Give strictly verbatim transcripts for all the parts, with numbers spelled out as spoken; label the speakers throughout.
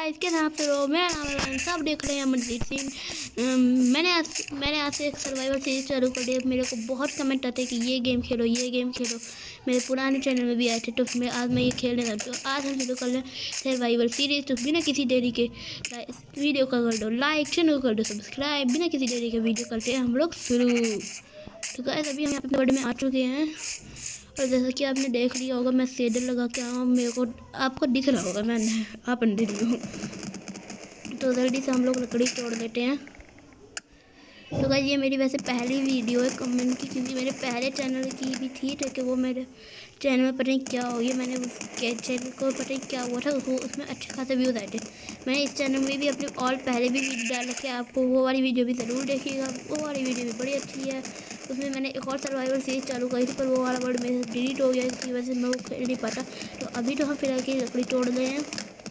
Speaker 1: Guys क्या नाम से हो, मेरा नाम है, सब देख रहे हैं मनजीत सिंह। मैंने आज मैंने आज से एक सर्वाइवल सीरीज चालू कर दी। मेरे को बहुत कमेंट आते हैं कि ये गेम खेलो ये गेम खेलो। मेरे पुराने चैनल में भी आए थे, तो मैं आज मैं ये खेलने लगा। तो आज हम शुरू कर लें सर्वाइवल सीरीज। तो बिना किसी देरी के वीडियो को कर दो लाइक, चैनल को कर दो सब्सक्राइब। बिना किसी देरी के वीडियो करते हैं हम लोग शुरू। तो गाइस अभी हम अपने बड़े में आ चुके हैं, और जैसा कि आपने देख लिया होगा मैं सेडर लगा के आऊँ, मेरे को आपको दिख रहा होगा, मैंने आप अंधे नहीं हो। तो जल्दी से हम लोग लकड़ी तोड़ लेते हैं। तो गाइस ये मेरी वैसे पहली वीडियो है कमेंट की, क्योंकि मेरे पहले चैनल की भी थी, लेकिन वो मेरे चैनल में पता नहीं क्या हो गया। मैंने उसके चैनल को पता नहीं क्या हुआ था, उसको उसमें अच्छे खासे व्यूज़ आए थे। मैंने इस चैनल में भी अपने और पहले भी वीडियो डाल रखे, आपको वो वाली वीडियो भी ज़रूर देखिएगा। वो वाली वीडियो भी बड़ी अच्छी है। उसमें मैंने एक और सर्वाइवल सीरीज चालू करी थी, पर वो वाला वर्ड मेरे से डिलीट हो गया, इसकी वजह से मैं वो खेल नहीं पाता। तो अभी तो हम फिलहाल की लकड़ी तोड़ रहे हैं।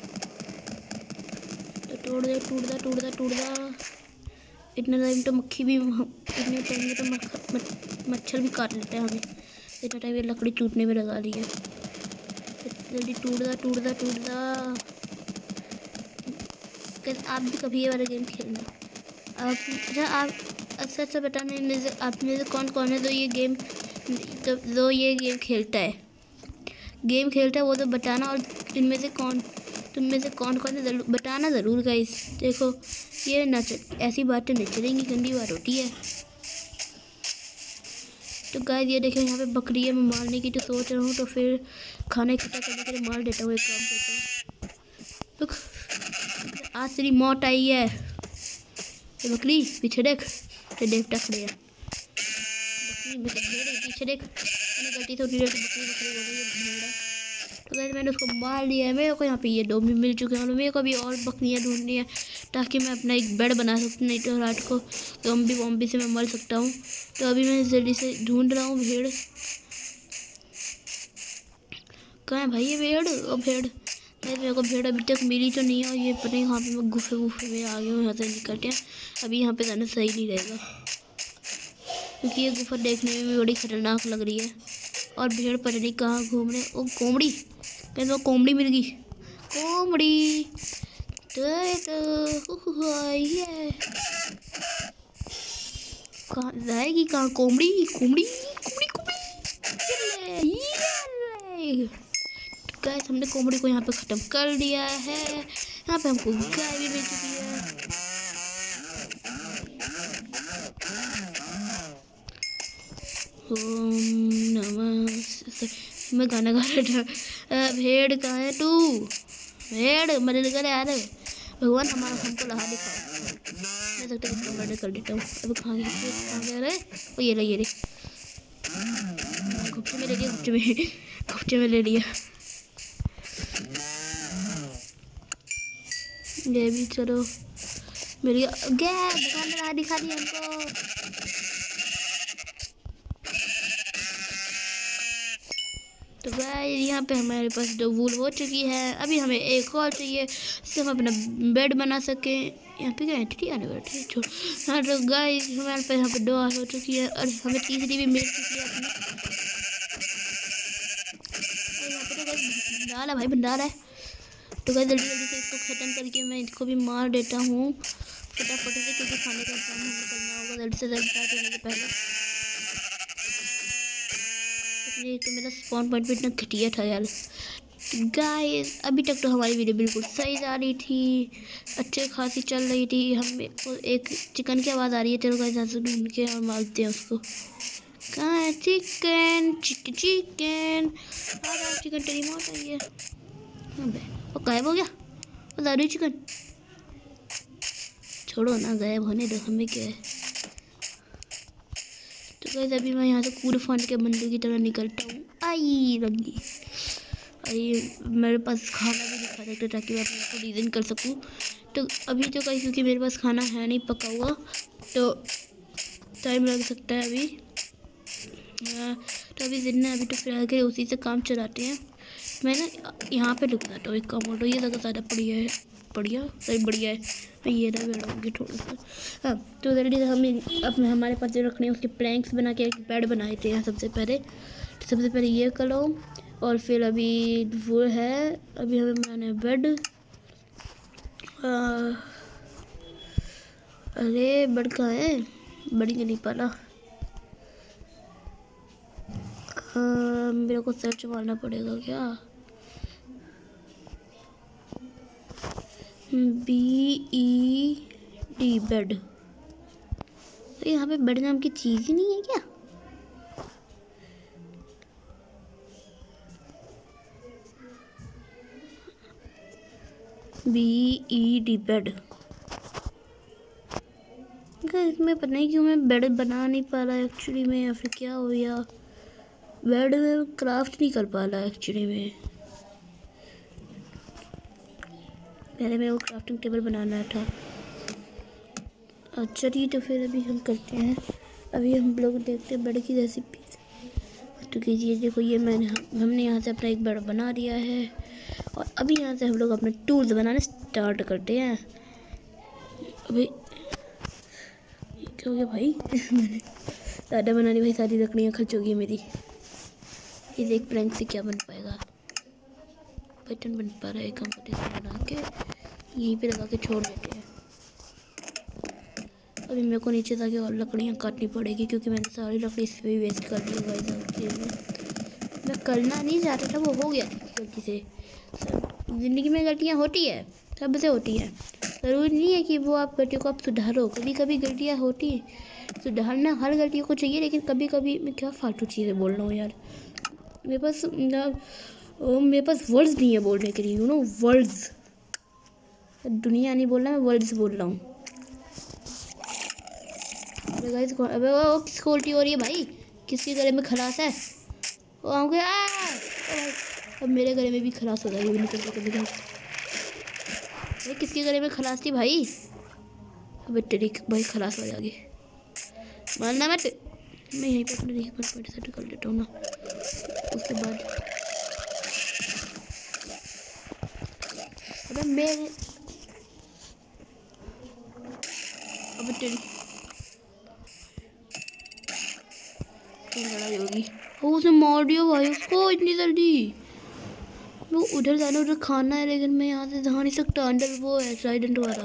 Speaker 1: तो तोड़ दे टूटदा टूटदा टूटदा इतना टाइम तो मक्खी भी इतने टाइम में तो मच्छर भी काट लेते हैं हमें। इतना टाइम ये लकड़ी टूटने में लगा दी है। जल्दी टूटदा टूटदा टूटदा। आप भी कभी ये वाला गेम खेलना। आप अच्छा आप अच्छा अच्छा बताने में से आप में से कौन कौन है जो ये गेम तो जो ये गेम खेलता है गेम खेलता है वो तो बताना। और इनमें से कौन तुम में से कौन कौन है जरूर बताना ज़रूर गाइस। देखो ये ना ऐसी बातें नहीं चलेंगी, गंदी बात होती है। तो गाइस ये देखो यहाँ पे बकरी है, मैं मारने की तो सोच रहा हूँ, तो फिर खाना इकट्ठा करने के लिए मार देता हूँ, एक काम करता हूँ। तो आज तेरी मौत आई है। तो बकरी पीछे देख, तो देवता खड़े हैं। बकरी पीछे देख, मैंने गलती से उठी बकरी बकरी बोल रही है भेड़ा। तो गाइस मैंने उसको मार लिया है। मेरे को यहाँ पे ये दो भी मिल चुके हैं, और मेरे को भी और बकरियाँ ढूंढनी है ताकि मैं अपना एक बेड बना सकूँ, नहीं तो रात को ज़ॉम्बी वॉम्बी से मैं मर सकता हूँ। तो अभी मैं जल्दी से ढूंढ रहा हूँ भेड़। कहाँ है भाई ये भेड़? और भेड़ मेरे को भेड़ अभी तक मिली तो नहीं है, और ये पता नहीं कहाँ पे मैं गुफे गुफे में आ गया हूँ। यहाँ से निकलते हैं, अभी यहाँ पे जाना सही नहीं रहेगा, क्योंकि ये गुफा देखने में भी बड़ी खतरनाक लग रही है। और भेड़ पता नहीं कहाँ घूम रहे। ओ कोमड़ी, कैसे वो कोमड़ी मिल गई। कोमड़ी तो ये कहाँ जाएगी, कहाँ कोमड़ी कोमड़ी कोमड़ी कोमड़ी। गाइस हमने कोमड़ी को यहाँ पे ख़त्म कर दिया है। यहाँ पे हमको गाय भी मिल चुकी है। ओम नमः। मैं गाना गा रहा था। भेड़ कहाँ है तू? भेड़ मदद करे यार, भगवान हमारा हमको लहा दिखाओ। मैं सकता है इसका मर्डर कर देता हूँ। अब कहाँ गया रे? ओ ये ले ये ले घुपचे में ले लिया, घुपचे में घुपचे में ले लिया। ये भी चलो मेरी गया भगवान ने लहा दिखा दिया हमको। तो गाइस यहाँ पे हमारे पास दो वूल हो चुकी है। अभी हमें एक और चाहिए जिससे हम अपना बेड बना सकें। यहाँ पे क्या एंटिटी आने वाली है छोड़। हाँ तो गाइस हमारे पास यहाँ पे दो हो चुकी है, और हमें तीसरी भी मिल चुकी है अपनी। और यहाँ पे तो गाइस भंडार है भाई, भंडार है। तो गाइस जल्दी जल्दी से इसको ख़त्म करके मैं इसको भी मार देता हूँ फटाफट से, क्योंकि खाने का इंतजाम हमें करना होगा जल्दी से जल्दी स्टार्ट होने से पहले। तो मेरा स्पॉन पॉइंट भी इतना घटिया था यार। गाइस अभी तक तो हमारी वीडियो बिल्कुल सही जा रही थी, अच्छे खासी चल रही थी। हम एक चिकन की आवाज़ आ रही है, चलो गाइस यहाँ से ढूंढ के और मारते हैं उसको। कहाँ है चिकन? चिकन चिकन आ चिकन तेरी मौत आई है। वो गायब हो गया, वो ज़्यादा चिकन। छोड़ो ना, गायब होने दो, हमें क्या है। तो गाइस अभी मैं यहाँ से कूद फांद के बंदे की तरह निकलता हूँ। आई लगी आई मेरे पास खाना भी दिखा सकते ताकि मैं अपने को रीजन कर सकूँ। तो अभी तो गाइस क्योंकि मेरे पास खाना है नहीं पका हुआ, तो टाइम लग सकता है अभी। तो अभी जितना अभी तो फिलहाल के उसी से काम चलाते हैं। मैं ना यहाँ पे रुक जाता हूँ, एक काम ऑटो ये जगह ज़्यादा बढ़िया है, बढ़िया सही बढ़िया है। मैं ये ना बैठाऊँगी थोड़ा सा। हाँ तो जल्दी से हमें अब हमारे पास जो रखने उसके प्लैंक्स बना के एक बेड बनाए थे यहाँ सबसे पहले। तो सबसे पहले ये करो, और फिर अभी वो है अभी हमें बनाना है बेड। आ, अरे बड़ कहाँ है, बड़ी के नहीं पाला। मेरे को सर्च मारना पड़ेगा क्या। B E D bed. तो यहाँ पे बेड नाम की चीज़ ही नहीं है क्या। B E D bed. इसमें पता नहीं क्यों मैं बेड बना नहीं पा रहा एक्चुअली में, या फिर क्या हो गया, बेड में क्राफ्ट नहीं कर पा रहा एक्चुअली में। पहले मेरे को क्राफ्टिंग टेबल बनाना था। अच्छा जी, तो फिर अभी हम करते हैं, अभी हम लोग देखते हैं बेड की रेसिपी। तो कीजिए, देखो ये मैंने हमने यहाँ से अपना एक बेड बना दिया है, और अभी यहाँ से हम लोग अपने टूल्स बनाने स्टार्ट करते हैं। अभी क्या हो गया भाई मैंने ज़्यादा बना ली भाई, सारी लकड़ियाँ खर्च हो गई मेरी। ये देख प्रैंक से क्या बन पाएगा, पैटर्न बन पा रहा है कंपटीशन बना के यहीं पे लगा के छोड़ देते हैं। अभी मेरे को नीचे जाके और लकड़ियाँ काटनी पड़ेगी, क्योंकि मैंने सारी लकड़ी इस पर वेस्ट कर दी गाइस। मैं करना नहीं चाहता था, वो हो गया गलती से। ज़िंदगी में गलतियाँ होती है, सबसे होती है। ज़रूरी नहीं है कि वो आप गलतियों को आप सुधारो, कभी कभी गलतियाँ होती हैं। सुधारना हर गलतियों को चाहिए, लेकिन कभी कभी मैं क्या फालतू चीज़ें बोल रहा हूँ यार। मेरे पास मेरे पास वर्ड्स नहीं है बोलने के लिए, यू नो वर्ड्स। दुनिया नहीं बोल रहा, मैं वर्ड्स बोल रहा हूँ। अरे गाइस, अबे वो किसको उल्टी हो रही है भाई, किसके गले में खलास है। वो आऊँगे अब मेरे गले में भी खलास हो जाएगी कभी कभी। अरे किसके गले में खलास थी भाई, अबे तेरी भाई खलास हो जाएगी, मानना मत। मैं यहीं पे अपने देखिए पर सेट कर लेता हूँ ना, उसके बाद अबे मेरे अबे तेरी लड़ाई होगी। वो उसे मार दिया भाई उसको इतनी जल्दी। वो उधर जाना, उधर खाना है, लेकिन मैं यहाँ से जा नहीं सकता, अंदर वो है साइडेंट वाला।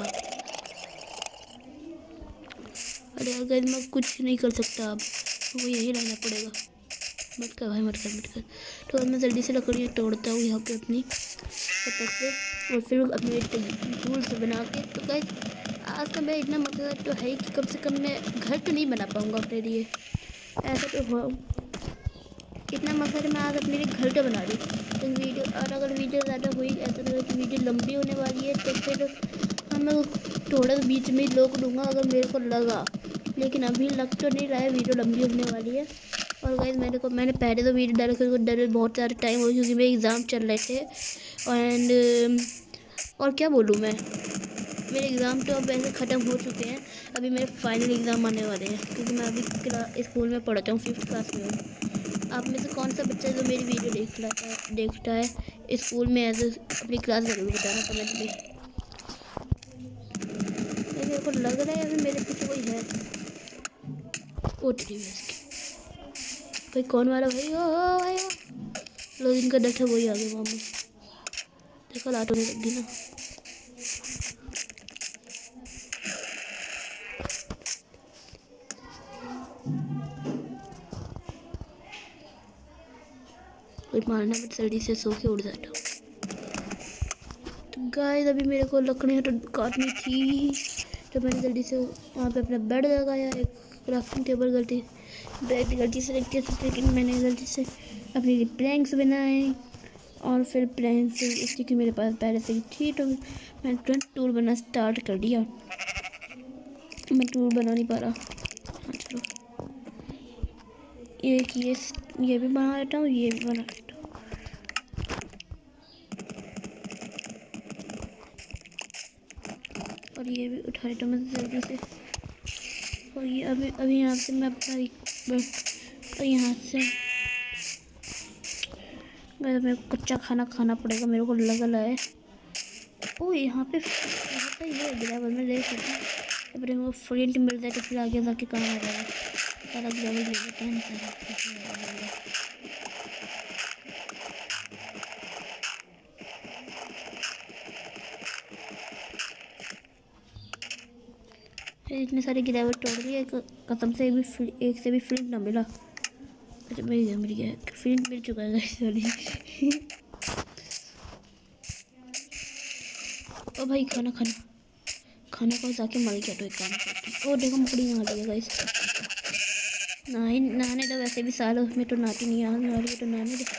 Speaker 1: अरे यार गाइस, मैं कुछ नहीं कर सकता अब, वो यही रहना पड़ेगा। मत कर भाई, मत कर मत कर। तो अब मैं जल्दी से लकड़ियाँ तोड़ता हूँ यहाँ पे अपनी तक से, और फिर अपने टूल्स बना के। तो गाइस आज का मेरा इतना मकसद तो है कि कम से कम मैं घर तो नहीं बना पाऊँगा अपने लिए, ऐसा तो हो। कितना मकसद मैं आज अपने लिए घर तो बना रही। तो वीडियो, और अगर वीडियो ज़्यादा हुई, ऐसा लगा कि वीडियो लंबी होने वाली है, तो फिर मैं थोड़ा बीच में रोक दूँगा अगर मेरे को लगा, लेकिन अभी लग तो नहीं रहा है वीडियो लंबी होने वाली है। और गाइस मेरे को मैंने पहले तो वीडियो डाले फिर डरे बहुत सारे टाइम हो, क्योंकि मेरे एग्ज़ाम चल रहे थे। एंड और क्या बोलूँ मैं, मेरे एग्ज़ाम तो अब वैसे ख़त्म हो चुके हैं, अभी मेरे फाइनल एग्ज़ाम आने वाले हैं, क्योंकि मैं अभी स्कूल में पढ़ता हूँ, फिफ्थ क्लास में हूँ। आप में से कौन सा बच्चा जो मेरी वीडियो देख रहा है देखता है स्कूल में, एज अपनी क्लास ज़रूर बताना कमेंट में। मेरे को लग रहा है अभी मेरे पीछे कोई है। ओ टी भाई, कौन मारा भाई, ओ भाई लो, जिनका डर था वही आ गया मामू। देखो लाट होने लग गई ना। मारना मत, जल्दी से सो के उड़ जाता हूँ। तो गाइस अभी मेरे को लकड़ियाँ तो काटनी थी, तो मैंने जल्दी से वहाँ पे अपना बेड लगाया, एक क्राफ्टिंग टेबल गलती बेड गलती से रखती थी, लेकिन मैंने गलती से अपनी प्लैंक्स बनाए, और फिर प्लैंक्स इसकी कि मेरे पास पहले से ही थी, तो मैंने तुरंत टूल बनाना स्टार्ट कर दिया। मैं टूल बना नहीं पा रहा। हाँ चलो, एक ये ये भी बना लेता हूँ, ये भी बना लेता हूँ। और ये भी उठा लेता हूँ मैं जल्दी से। और ये अभी अभी यहाँ से मैं अपना और यहाँ से मेरे को कच्चा खाना खाना पड़ेगा, मेरे को लग रहा है। ओ यहाँ पे यहाँ पे ये ग्रेवल में ले सकते हैं, अपने वो फ्लिंट मिल जाए तो फिर आगे जाके काम आ जाएगा। सारा ग्रेवल ले लेते हैं सारा। इतने सारे गिरावट तोड़ दिए, एक कसम से भी एक से भी फ्लिंट ना मिला। अच्छा मिल गया मिल गया फ्लिंट मिल चुका है सॉरी। ओ भाई खाना खाना खाना को जाके मर गया तो एक काम करती। ओ देखो मकड़ी मार दिया गाइस। नहीं नहाने तो वैसे भी साल में तो नहाती नहीं यार, नहा रही तो नहाने दे।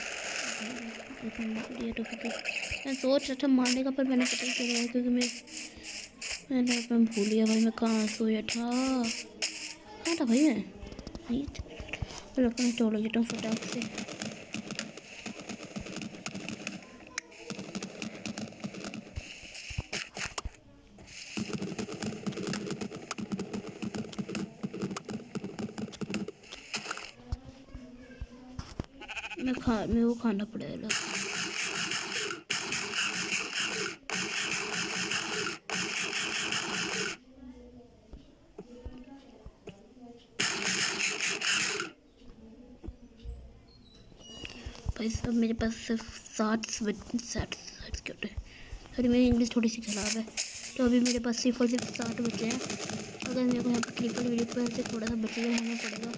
Speaker 1: तो फिर मैं सोच रहा था मारने का, पर मैंने पता ही चला क्योंकि मैं मैंने मैं भूल गया भाई मैं कहाँ सोया था। कहाँ था भाई मैं? नहीं चलो मैं तोड़ लेता हूँ फटाक से। मैं खा मेरे को खाना पड़ेगा। भाई सब मेरे पास सिर्फ साठ साठ साठ क्या होता है, अरे मेरी इंग्लिश थोड़ी सी ख़राब है, तो अभी मेरे पास सिर्फ और सिर्फ साठ बचे हैं। अगर मेरे को यहाँ पर क्रिपल वीडियो पर से थोड़ा सा बचे होना पड़ेगा।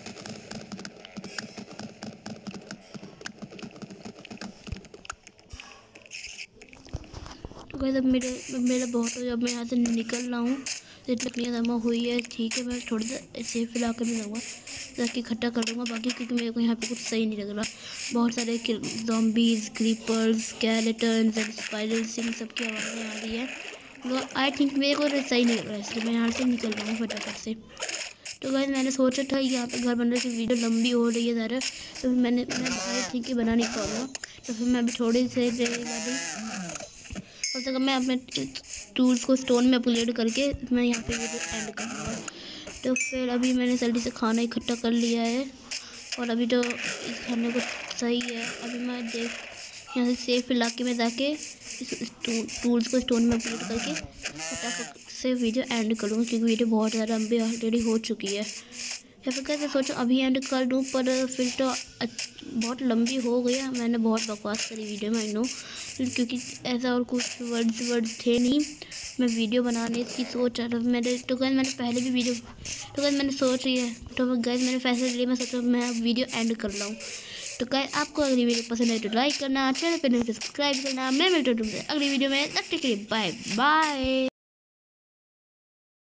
Speaker 1: तो गाइस अब मेरे मेरा बहुत हो, जब मैं यहाँ से निकल रहा हूँ तकनीक जमा हुई है ठीक है। मैं थोड़ा सा सेफ इलाके में जाऊँगा ताकि इकट्ठा कर दूँगा बाकी, क्योंकि मेरे को यहाँ पे कुछ सही नहीं लग रहा। बहुत सारे zombies creepers skeletons and spiders इन सब की आवाज़ें आ रही है, तो आई थिंक मेरे को सही नहीं लग रहा है, इसलिए मैं यहाँ से निकल रहा हूँ फटाफट से। तो गाइस मैंने सोचा था यहाँ पे घर बनने की वीडियो लंबी हो रही है ज़्यादा, तो मैंने मैं आई थिंक कि बना नहीं पाऊँगा, तो फिर मैं अभी थोड़ी सी देर बाद तब तक मैं अपने टूल्स को स्टोन में अपग्रेड करके मैं यहाँ पे वीडियो एंड करूँगा। तो फिर अभी मैंने जल्दी से खाना इकट्ठा कर लिया है और अभी तो इस खाने को सही है। अभी मैं देख यहाँ से सेफ इलाके में जाके इस टूल्स को स्टोन में अपग्रेड करके फटाफट से वीडियो एंड करूँगा, क्योंकि वीडियो बहुत ज़्यादा लंबी ऑलरेडी हो चुकी है। या फिर कैसे सोचो अभी एंड कर दूँ, पर फिर तो बहुत लंबी हो गया। मैंने बहुत बकवास करी वीडियो में आई नो, क्योंकि ऐसा और कुछ वर्ड्स वर्ड्स थे नहीं। मैं वीडियो बनाने की सोच रहा था मैंने, तो गैस मैंने पहले भी वीडियो तो गैस मैंने सोच रही है तो गैस मैंने फैसला लिया, मैं सोचा मैं अब वीडियो एंड कर लाऊँ। तो गैस आपको अगली वीडियो पसंद है तो लाइक करना, चैनल पर नहीं सब्सक्राइब करना। मैं मिलता हूँ तुमसे अगली वीडियो में, तब तक के लिए बाय बाय।